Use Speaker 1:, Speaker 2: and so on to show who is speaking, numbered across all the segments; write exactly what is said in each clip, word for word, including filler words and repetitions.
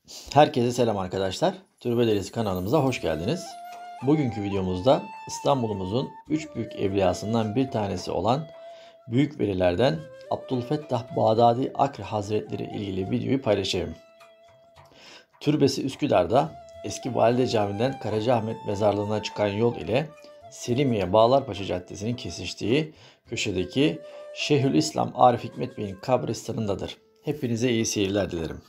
Speaker 1: Herkese selam arkadaşlar. Türbe Delisi kanalımıza hoş geldiniz. Bugünkü videomuzda İstanbul'umuzun üç büyük evliyasından bir tanesi olan büyük velilerden Abdülfettah Bağdadi Akre Hazretleri ilgili videoyu paylaşayım. Türbesi Üsküdar'da eski Valide Camii'nden Karacaahmet Mezarlığı'na çıkan yol ile Selimiye Bağlarpaşa Caddesi'nin kesiştiği köşedeki Şeyhülislam Arif Hikmet Bey'in kabristanındadır. Hepinize iyi seyirler dilerim.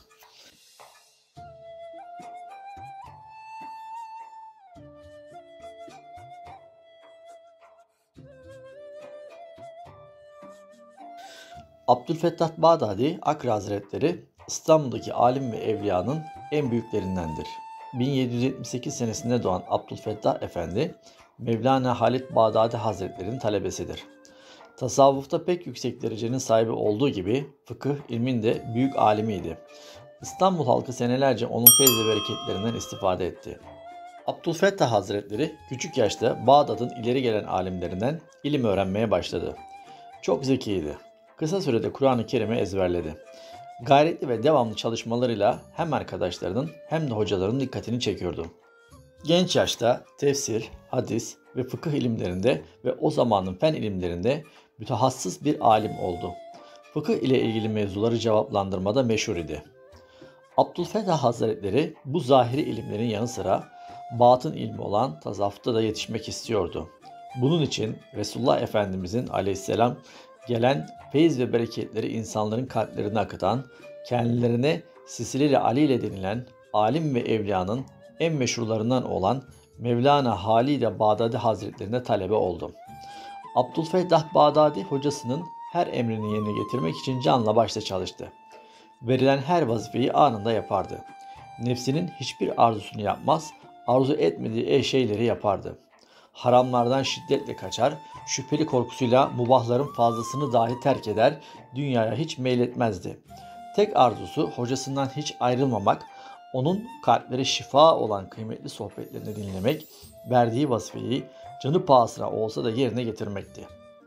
Speaker 1: Abdülfettah Bağdadi Akre Hazretleri İstanbul'daki alim ve evliyanın en büyüklerindendir. bin yedi yüz yetmiş sekiz senesinde doğan Abdülfettah Efendi, Mevlana Halid Bağdadi Hazretleri'nin talebesidir. Tasavvufta pek yüksek derecenin sahibi olduğu gibi fıkıh ilmin de büyük alimiydi. İstanbul halkı senelerce onun feyz ve bereketlerinden istifade etti. Abdülfettah Hazretleri küçük yaşta Bağdat'ın ileri gelen alimlerinden ilim öğrenmeye başladı. Çok zekiydi. Kısa sürede Kur'an-ı Kerim'i ezberledi. Gayretli ve devamlı çalışmalarıyla hem arkadaşlarının hem de hocaların dikkatini çekiyordu. Genç yaşta tefsir, hadis ve fıkıh ilimlerinde ve o zamanın fen ilimlerinde mütehassıs bir alim oldu. Fıkıh ile ilgili mevzuları cevaplandırmada meşhur idi. Abdülfettah Hazretleri bu zahiri ilimlerin yanı sıra batın ilmi olan tasavvufta da yetişmek istiyordu. Bunun için Resulullah Efendimizin aleyhisselam gelen feyz ve bereketleri insanların kalplerine akıtan, kendilerine Silsile-i Ali denilen alim ve evliyanın en meşhurlarından olan Mevlana Halid Bağdadi Hazretlerine talebe oldu. Abdülfettah Bağdadi hocasının her emrini yerine getirmek için canla başla çalıştı. Verilen her vazifeyi anında yapardı. Nefsinin hiçbir arzusunu yapmaz, arzu etmediği şeyleri yapardı. Haramlardan şiddetle kaçar, şüpheli korkusuyla mubahların fazlasını dahi terk eder, dünyaya hiç meyletmezdi. Tek arzusu hocasından hiç ayrılmamak, onun kalplere şifa olan kıymetli sohbetlerini dinlemek, verdiği vazifeyi canı pahasına olsa da yerine getirmekti.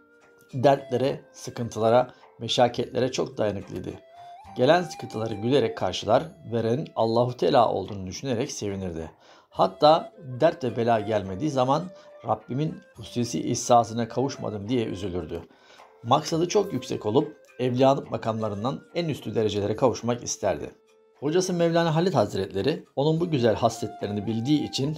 Speaker 1: Dertlere, sıkıntılara, meşakkatlere çok dayanıklıydı. Gelen sıkıntıları gülerek karşılar, verenin Allahu Teala olduğunu düşünerek sevinirdi. Hatta dert ve bela gelmediği zaman Rabbimin hususi ihsasına kavuşmadım diye üzülürdü. Maksadı çok yüksek olup evliyalık makamlarından en üstü derecelere kavuşmak isterdi. Hocası Mevlana Halid Hazretleri onun bu güzel hasletlerini bildiği için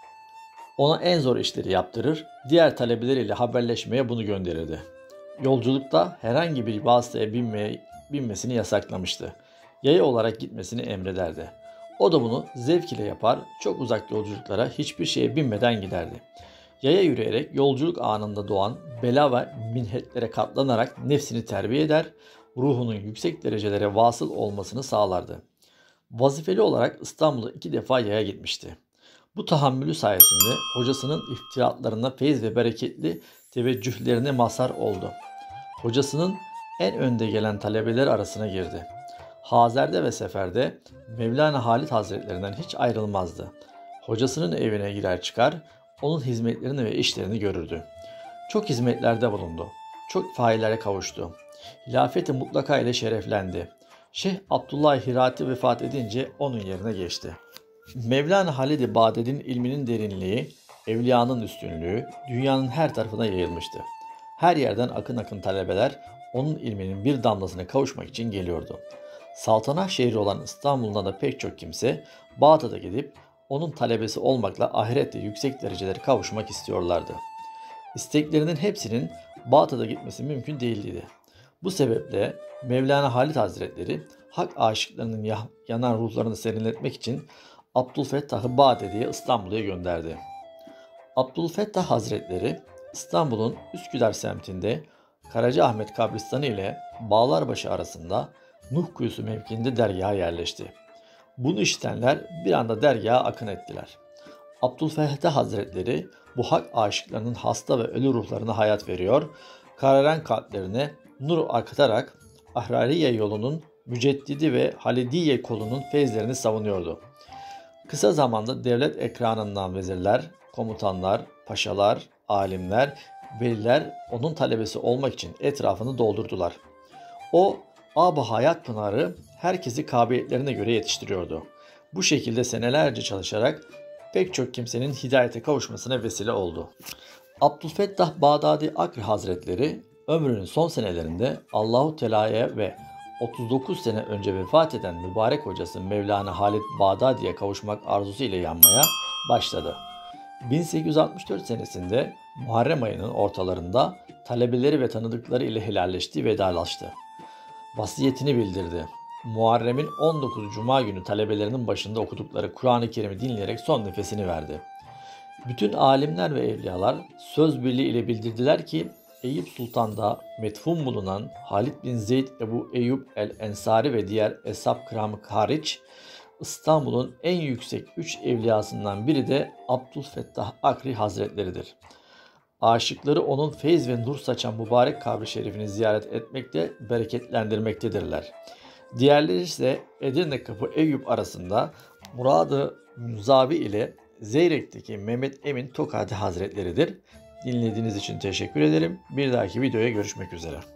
Speaker 1: ona en zor işleri yaptırır, diğer talebeleriyle haberleşmeye bunu gönderirdi. Yolculukta herhangi bir vasıtaya binmeye, binmesini yasaklamıştı. Yaya olarak gitmesini emrederdi. O da bunu zevk ile yapar, çok uzak yolculuklara hiçbir şeye binmeden giderdi. Yaya yürüyerek yolculuk anında doğan bela ve minnetlere katlanarak nefsini terbiye eder, ruhunun yüksek derecelere vasıl olmasını sağlardı. Vazifeli olarak İstanbul'a iki defa yaya gitmişti. Bu tahammülü sayesinde hocasının iftiratlarına feyz ve bereketli teveccühlerine mazhar oldu. Hocasının en önde gelen talebeler arasına girdi. Hazer'de ve seferde Mevlana Halid Hazretlerinden hiç ayrılmazdı. Hocasının evine girer çıkar, onun hizmetlerini ve işlerini görürdü. Çok hizmetlerde bulundu. Çok faillere kavuştu. Hilafeti mutlaka ile şereflendi. Şeyh Abdullah Hirati vefat edince onun yerine geçti. Mevlana Halid-i Bağdadi'nin ilminin derinliği, evliyanın üstünlüğü dünyanın her tarafına yayılmıştı. Her yerden akın akın talebeler onun ilminin bir damlasına kavuşmak için geliyordu. Saltanat şehri olan İstanbul'da da pek çok kimse Bağdat'a gidip onun talebesi olmakla ahirette yüksek derecelere kavuşmak istiyorlardı. İsteklerinin hepsinin Bağdat'a gitmesi mümkün değildi. Bu sebeple Mevlana Halid Hazretleri hak aşıklarının yanan ruhlarını serinletmek için Abdülfettah'ı Bağdadi'ye İstanbul'a gönderdi. Abdülfettah Hazretleri İstanbul'un Üsküdar semtinde Karacaahmet kabristanı ile Bağlarbaşı arasında Nuh Kuyusu mevkiinde dergaha yerleşti. Bunu işitenler bir anda dergaha akın ettiler. Abdülfettah Hazretleri bu hak aşıklarının hasta ve ölü ruhlarına hayat veriyor, kararan kalplerine nur akıtarak Ahrariye yolunun müceddidi ve Halidiye kolunun feyzlerini savunuyordu. Kısa zamanda devlet ekranından vezirler, komutanlar, paşalar, alimler, veliler onun talebesi olmak için etrafını doldurdular. O, ab-ı hayat pınarı herkesi kabiliyetlerine göre yetiştiriyordu. Bu şekilde senelerce çalışarak pek çok kimsenin hidayete kavuşmasına vesile oldu. Abdülfettah Bağdadi Akri Hazretleri ömrünün son senelerinde Allahu Teala'ya ve otuz dokuz sene önce vefat eden mübarek hocası Mevlana Halid Bağdadi'ye kavuşmak arzusu ile yanmaya başladı. bin sekiz yüz altmış dört senesinde Muharrem ayının ortalarında talebeleri ve tanıdıkları ile helalleşti, vedalaştı. Vasiyetini bildirdi. Muharrem'in on dokuzu Cuma günü talebelerinin başında okudukları Kur'an-ı Kerim'i dinleyerek son nefesini verdi. Bütün alimler ve evliyalar söz birliği ile bildirdiler ki Eyüp Sultan'da metfun bulunan Halid bin Zeyd Ebu Eyyub el-Ensari ve diğer Eshab-ı Kiram hariç İstanbul'un en yüksek üç evliyasından biri de Abdülfettah Akri Hazretleridir. Aşıkları onun feyz ve nur saçan mübarek kabri şerifini ziyaret etmekte, bereketlendirmektedirler. Diğerleri ise Edirne Kapı Eyüp arasında Murad-ı Münzavi ile Zeyrek'teki Mehmet Emin Tokadi Hazretleridir. Dinlediğiniz için teşekkür ederim. Bir dahaki videoya görüşmek üzere.